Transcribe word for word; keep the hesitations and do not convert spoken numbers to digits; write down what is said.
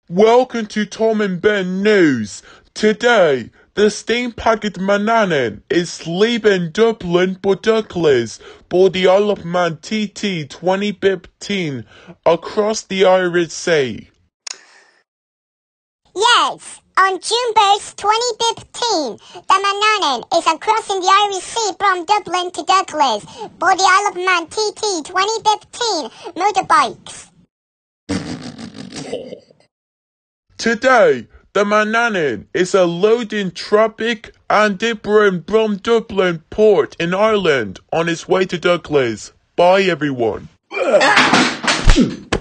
Welcome to Tom and Ben News. Today, the steam packet Manannan is leaving Dublin for Douglas for the Isle of Man T T twenty fifteen across the Irish Sea. Yes, on June first, twenty fifteen, the Manannan is crossing the Irish Sea from Dublin to Douglas for the Isle of Man T T twenty fifteen motorbikes. Today, the Manannan is a loading traffic and debris from Dublin port in Ireland on its way to Douglas. Bye everyone.